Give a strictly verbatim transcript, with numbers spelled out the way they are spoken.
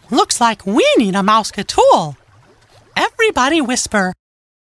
Looks like we need a mouse tool. Everybody whisper,